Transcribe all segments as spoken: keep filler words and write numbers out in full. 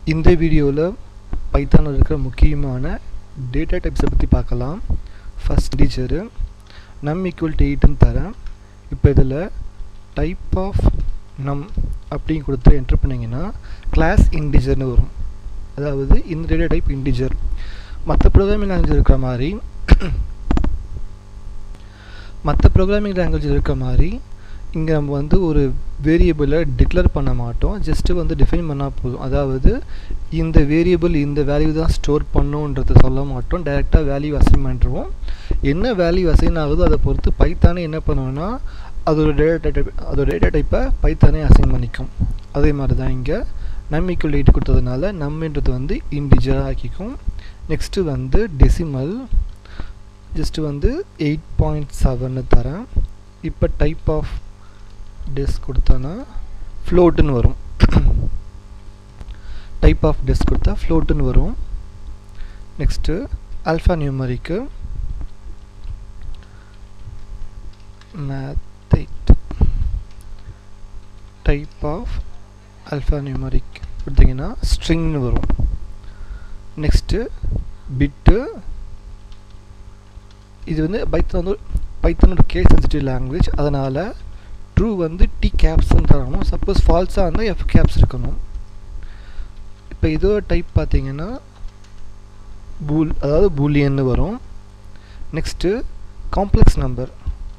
இந்த வீடியோவில் பைத்தானில் இருக்கிற முக்கியமான டேட்டா டைப்ஸை பற்றி பார்க்கலாம். First teacher num equal to எயிட்னு தரேன். இப்போ இதில் டைப் ஆஃப் நம் அப்படின்னு கொடுத்து என்ட்ரு பண்ணிங்கன்னா கிளாஸ் இன்டிஜர்னு வரும். அதாவது இந்த டேட்டா டைப் இன்டிஜர். மற்ற ப்ரோக்ராமிங் லாங்குவேஜ் இருக்கிற மாதிரி மற்ற ப்ரோக்ராமிங் லாங்குவேஜ் இருக்கிற மாதிரி இங்கே நம்ம வந்து ஒரு வேரியபிளை டிக்ளேர் பண்ண மாட்டோம், ஜஸ்ட்டு வந்து டிஃபைன் பண்ணால் போதும். அதாவது இந்த வேரியபிள் இந்த வேல்யூ தான் ஸ்டோர் பண்ணுன்றதை சொல்ல மாட்டோம், டைரெக்டாக வேல்யூ அசைன் பண்ணிடுவோம். என்ன வேல்யூ அசைன் ஆகுதோ அதை பொறுத்து பைத்தானே என்ன பண்ணுவோன்னா அதோட டேட்டா டைப் அதோட டேட்டா டைப்பை பைத்தானே அசைன் பண்ணிக்கும். அதே மாதிரி தான் இங்கே நம் ஈக்குவல் எயிட் கொடுத்ததுனால நம்மன்றது வந்து இன்டிஜராக ஆக்கிக்கும். நெக்ஸ்ட்டு வந்து டெசிமல் ஜஸ்ட்டு வந்து எயிட் பாயிண்ட் செவன்னு தரேன். இப்போ டைப் ஆஃப் டெஸ் கொடுத்தோன்னா ஃப்ளோட்டுன்னு வரும். டைப் ஆஃப் டெஸ் கொடுத்தா ஃப்ளோட்டுன்னு வரும். நெக்ஸ்ட்டு ஆல்ஃபா நியூமரிக்கு மேத்தேட் டைப் ஆஃப் ஆல்ஃபா நியூமரிக் கொடுத்தீங்கன்னா ஸ்ட்ரிங்னு வரும். நெக்ஸ்ட்டு பிட்டு, இது வந்து பைத்தான் வந்து பைத்தான் ஒரு கேஸ் சென்சிட்டிவ் லாங்குவேஜ், அதனால் ட்ரூ வந்து டி கேப்ஸ்ன்னு தரணும். சப்போஸ் ஃபால்ஸாக இருந்தால் எஃப் கேப்ஸ் இருக்கணும். இப்போ இதோட டைப் பார்த்தீங்கன்னா பூல், அதாவது பூலியன்னு வரும். Next complex number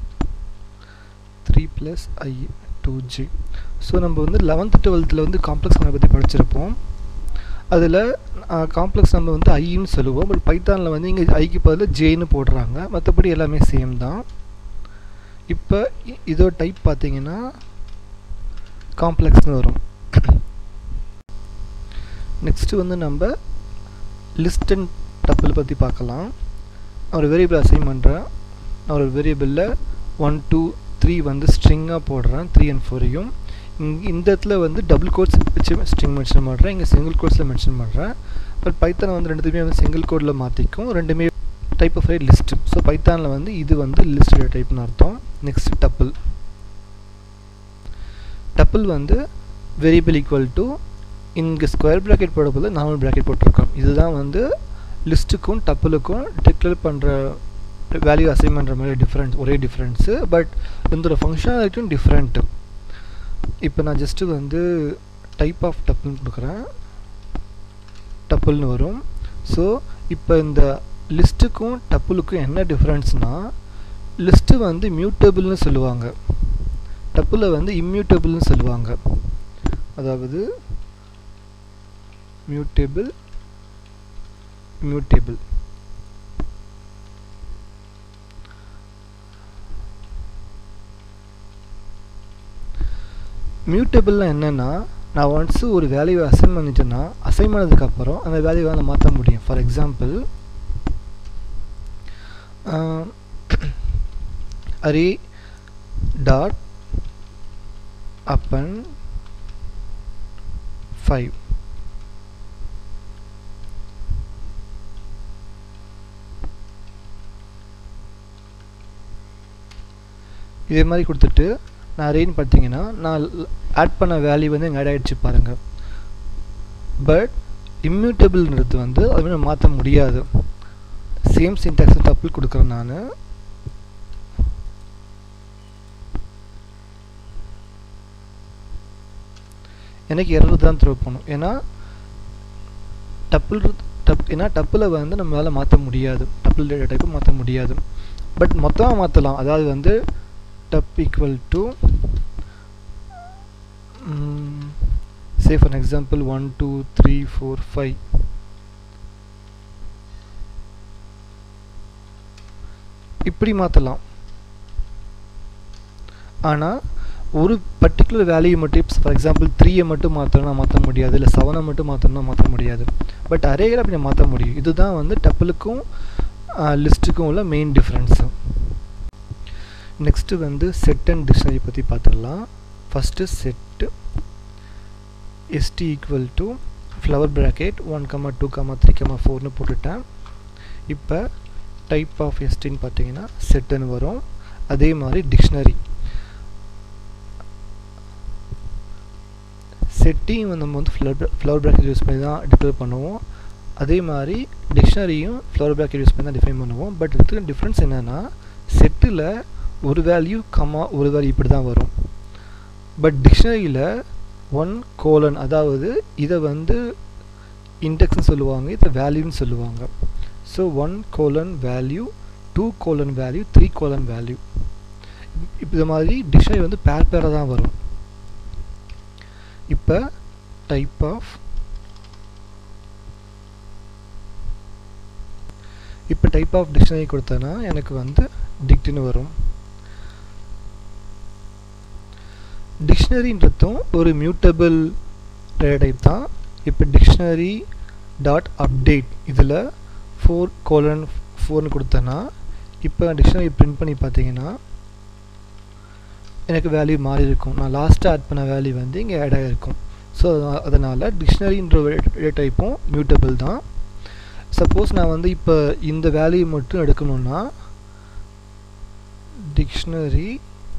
three plus i two j. So நம்ம வந்து லெவன்த்து டுவெல்த்தில் வந்து காம்ப்ளெக்ஸ் நம்பர் பற்றி படிச்சிருப்போம். அதில் காம்ப்ளெக்ஸ் நம்பர் வந்து ஐன்னு சொல்லுவோம். பட் பைத்தானில் வந்து இங்கே ஐக்கு பதில் ஜேன்னு போடுறாங்க. மற்றபடி எல்லாமே சேம் தான். இப்போ இதோட டைப் பார்த்தீங்கன்னா காம்ப்ளெக்ஸ்னு வரும். நெக்ஸ்ட்டு வந்து நம்ம லிஸ்ட் அண்ட் டப்பிள் பற்றி பார்க்கலாம். நான் ஒரு வேரியபிள் அசைன் பண்ணுறேன். நான் ஒரு வேரியபிளில் ஒன் டூ த்ரீ வந்து ஸ்ட்ரிங்காக போடுறேன், த்ரீ அண்ட் ஃபோரையும். இங்கே இந்த இடத்துல வந்து டபுள் கோட்ஸ் வச்சு ஸ்ட்ரிங் மென்ஷன் பண்ணுறேன், இங்கே சிங்கிள் கோட்ஸில் மென்ஷன் பண்ணுறேன். பட் பைத்தானை வந்து ரெண்டுத்துமே வந்து சிங்கிள் கோடில் மாற்றிக்கும். ரெண்டுமே டைப் ஆஃப் லிஸ்ட். ஸோ பைத்தானில் வந்து இது வந்து லிஸ்ட் டேட்டா டைப்னு அர்த்தம். Next tuple. டப்பிள் வந்து வேரியபிள் ஈக்குவல் டு இங்கே ஸ்கொயர் ப்ராக்கெட் போட போது நார்மல் ப்ராக்கெட் போட்டிருக்கோம். இதுதான் வந்து லிஸ்ட்டுக்கும் டப்பிளுக்கும் டிக்ளேர் பண்ணுற வேல்யூ அசைன் பண்ணுற மாதிரி டிஃப்ரென்ஸ், ஒரே டிஃப்ரென்ஸு. பட் இதோட ஃபங்க்ஷனாலிட்டியும் டிஃப்ரெண்ட்டு. இப்போ நான் ஜஸ்ட்டு வந்து டைப் ஆஃப் டப்பிள்னு கொடுக்குறேன், டப்பிள்னு வரும். ஸோ இப்போ இந்த லிஸ்ட்டுக்கும் டப்புளுக்கும் என்ன டிஃப்ரென்ஸ்னால், லிஸ்ட்டு வந்து மியூட்டபிள்னு சொல்லுவாங்க, டப்பில் வந்து இம்மியூட்டபிள்னு சொல்லுவாங்க. அதாவது மியூட்டபிள் இம்மியூட்டபிள். மியூட்டபிள்னால் என்னென்னா, நான் ஒன்ஸு ஒரு வேல்யூவை அசைன் பண்ணிட்டேன்னா அசைன் பண்ணதுக்கப்புறம் அந்த வேல்யூவை நான் மாற்ற முடியும். For example array dot append five. இதே மாதிரி கொடுத்துட்டு நான் அரேன்னு பார்த்தீங்கன்னா நான் ஆட் பண்ண வேல்யூ வந்து எங்கே ஆட் ஆகிடுச்சு பாருங்கள். பட் இம்மியூட்டபிள்ன்றது வந்து அது வந்து மாற்ற முடியாது. சேம் சின்டாக்ஸ் டப்பிள் கொடுக்குறேன் நான். எனக்கு எரர் தான் த்ரோ பண்ணும். ஏன்னா டப்பிள் டப் ஏன்னா டப்பில் வந்து நம்மளால் மாற்ற முடியாது, டப்பிள் டேட்டா டைப்பை மாற்ற முடியாது. பட் மொத்தமாக மாற்றலாம். அதாவது வந்து tup equal to say for example one two three four five. இப்படி மாற்றலாம். ஆனால் ஒரு பர்டிகுலர் வேல்யூ மட்டும், ஃபார் எக்ஸாம்பிள் த்ரீயை மட்டும் மாற்றணும்னா மாற்ற முடியாது, இல்லை செவனை மட்டும் மாற்றணும்னா மாற்ற முடியாது. பட் அரேகளை அப்படி மாற்ற முடியும். இதுதான் வந்து டப்பிளுக்கும் லிஸ்ட்டுக்கும் உள்ள மெயின் டிஃப்ரென்ஸு. நெக்ஸ்ட்டு வந்து செட் அண்ட் டிக்ஷனரி பற்றி பார்த்துடலாம். First set st equal to flower bracket one comma two comma three comma ஃபோர்னு போட்டுட்டேன். இப்போ டைப் ஆஃப் எஸ்டின்னு பார்த்தீங்கன்னா செட்டுன்னு வரும். அதே மாதிரி டிக்ஷனரி செட்டையும் நம்ம வந்து ஃப்ளவர் ஃப்ளவர் ப்ராக்கெட் யூஸ் பண்ணி தான் டிக்ளேர் பண்ணுவோம். அதே மாதிரி டிக்ஷனரியும் ஃப்ளவர் ப்ராக்கெட் யூஸ் பண்ணி தான் டிஃபைன் பண்ணுவோம். பட் இதுக்கு டிஃப்ரென்ஸ் என்னென்னா செட்டில் ஒரு வேல்யூ கம்மா ஒரு வேல்யூ இப்படி தான் வரும். பட் டிக்ஷனரியில் ஒன் கோலன், அதாவது இதை வந்து இண்டெக்ஸ்னு சொல்லுவாங்க, இதை வேல்யூன்னு சொல்லுவாங்க. So one colon value, two colon value, three colon value, இப்போ இது மாதிரி டிக்ஷனரி வந்து பேர் பேராக தான் வரும். இப்போ டைப் ஆஃப் இப்போ டைப் ஆஃப் டிக்ஷனரி கொடுத்தேன்னா எனக்கு வந்து டிக்ட்னு வரும். டிக்ஷனரின்றதும் ஒரு மியூட்டபிள் டேட்டா டைப் தான். இப்போ டிக்ஷனரி டாட் அப்டேட் இதில் ஃபோர் கோலன் ஃபோர்னு கொடுத்தேன்னா இப்போ டிக்ஷனரி பிரிண்ட் பண்ணி பார்த்தீங்கன்னா எனக்கு வேல்யூ மாறி இருக்கும். நான் லாஸ்ட்டாக ஆட் பண்ண வேல்யூ வந்து இங்கே ஆட் ஆகிருக்கும். ஸோ அதனால் டிக்ஷனரின்ற டேட்டா டைப்பும் மியூட்டபிள் தான். சப்போஸ் நான் வந்து இப்போ இந்த வேல்யூ மட்டும் எடுக்கணும்னா டிக்ஷனரி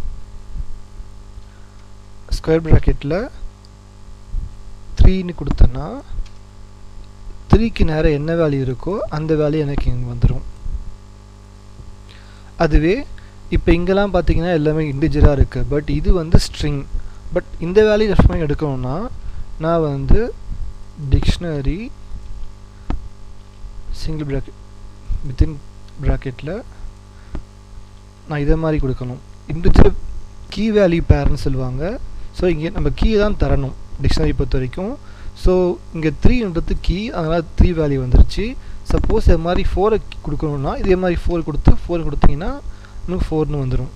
ஸ்கொயர் ப்ராக்கெட்டில் த்ரீன்னு கொடுத்தேன்னா த்ரீக்கு நேரம் என்ன வேல்யூ இருக்கோ அந்த வேல்யூ எனக்கு இங்கே வந்துடும். அதுவே இப்போ இங்கெல்லாம் பார்த்தீங்கன்னா எல்லாமே இன்டிஜராக இருக்குது. பட் இது வந்து ஸ்ட்ரிங். பட் இந்த வேல்யூ ரெஃபர் பண்ணி எடுக்கணும்னா நான் வந்து டிக்ஷனரி சிங்கிள் ப்ராக்கெட் வித்தின் ப்ராக்கெட்டில் நான் இதை மாதிரி கொடுக்கணும். இன்டிஜர் கீ வேல்யூ பேர்னு சொல்லுவாங்க. ஸோ இங்கே நம்ம கீ தான் தரணும் டிக்ஷனரி பொறுத்த வரைக்கும். ஸோ இங்கே த்ரீன்றது கீ, அதனால் த்ரீ வேல்யூ வந்துருச்சு. சப்போஸ் இது மாதிரி ஃபோரை கொடுக்கணுன்னா இதே மாதிரி ஃபோர் கொடுத்து ஃபோர் கொடுத்தீங்கன்னா இன்னும் ஃபோர்னு வந்துடும்.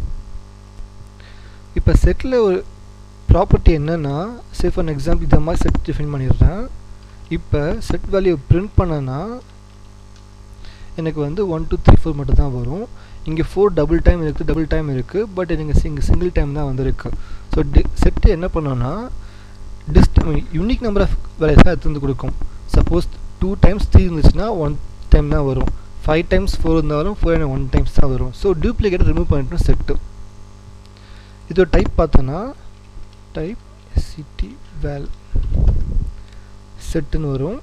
இப்போ செட்டில் ஒரு ப்ராப்பர்ட்டி என்னென்னா, சே ஃபார் எக்ஸாம்பிள் இதை மாதிரி செட் டிஃபைன் பண்ணிடுறேன். இப்போ செட் வேல்யூ பிரிண்ட் பண்ணனா எனக்கு வந்து ஒன் டூ த்ரீ ஃபோர் மட்டும் தான் வரும். இங்கே ஃபோர் டபுள் டைம் இருக்குது, டபுள் டைம் இருக்குது. பட் எனக்கு சிங் சிங்கிள் டைம் தான் வந்திருக்கு. ஸோ டி செட்டு என்ன பண்ணோன்னா டிஸ்ட் யூனிக் நம்பர் ஆஃப் வேல்யூஸ் தான் எடுத்து வந்து கொடுக்கும். சப்போஸ் டூ டைம்ஸ் த்ரீ இருந்துச்சுன்னா ஒன் டைம் தான் வரும். ஃபைவ் டைம்ஸ் ஃபோர் இருந்தாலும் ஃபோர் அண்ட் ஒன் டைம்ஸ் தான் வரும். ஸோ டூப்ளிகேட்டை ரிமூவ் பண்ணிட்டோம் செட்டு. இதோட டைப் பார்த்தோன்னா டைப் சிடி வேல் செட்டுன்னு வரும்.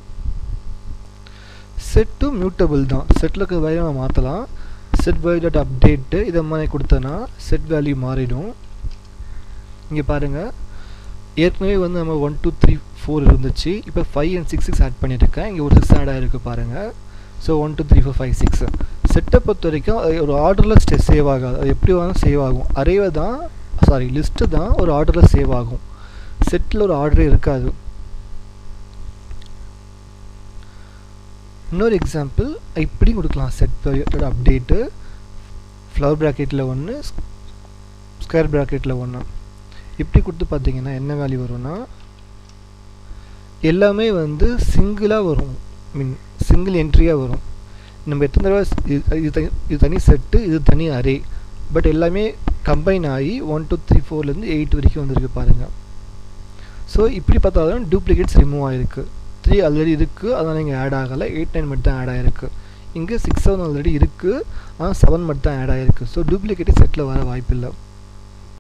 செட்டு மியூட்டபிள் தான். செட்டில் இருக்க வேல்யூ நம்ம மாற்றலாம். செட் வேல்யூ டாட் அப்டேட்டு இதை மாதிரி கொடுத்தோன்னா செட் வேல்யூ மாறிடும். இங்கே பாருங்கள், ஏற்கனவே வந்து நம்ம ஒன் டூ த்ரீ ஃபோர் இருந்துச்சு. இப்போ five and six six add பண்ணியிருக்கேன். இங்கே ஒரு சிக்ஸ் ஆட் ஆகிருக்கு பாருங்கள். So one two three four five six செட்டை பொறுத்த வரைக்கும் ஒரு ஆர்டரில் ஸ்டே சேவ் ஆகாது. அது எப்படி வேணாலும் சேவ் ஆகும். அரேவை தான் சாரி லிஸ்ட்டு தான் ஒரு ஆர்டரில் சேவ் ஆகும். செட்டில் ஒரு ஆர்டரே இருக்காது. இன்னொரு எக்ஸாம்பிள் இப்படி கொடுக்கலாம். செட் வேல்யூ அப்டேட்டு ஃப்ளவர் ப்ராக்கெட்டில் ஒன்று, ஸ்கொயர் ப்ராக்கெட்டில் ஒன்று இப்படி கொடுத்து பார்த்தீங்கன்னா என்ன வேல்யூ வரும்னா எல்லாமே வந்து சிங்கிளாக வரும். மீன் சிங்கிள் என்ட்ரியாக வரும். நம்ம எத்தனை தடவை இது தனி இது தனி செட்டு, இது தனி அரே, பட் எல்லாமே கம்பைன் ஆகி ஒன் டூ த்ரீ ஃபோர்லேருந்து எயிட் வரைக்கும் வந்திருக்கு பாருங்கள். ஸோ இப்படி பார்த்தாலும் டூப்ளிகேட்ஸ் ரிமூவ் ஆகிருக்கு. த்ரீ ஆல்ரெடி இருக்குது, அதனால் இங்கே ஆட் ஆகலை. எயிட் நைன் மட்டும் தான் ஆட் ஆகிருக்கு. இங்கே சிக்ஸ் செவன் ஆல்ரெடி இருக்குது, ஆனால் செவன் மட்டும் தான் ஆட் ஆகிருக்கு. ஸோ டூப்ளிகேட்டு செட்டில் வர வாய்ப்பில்லை.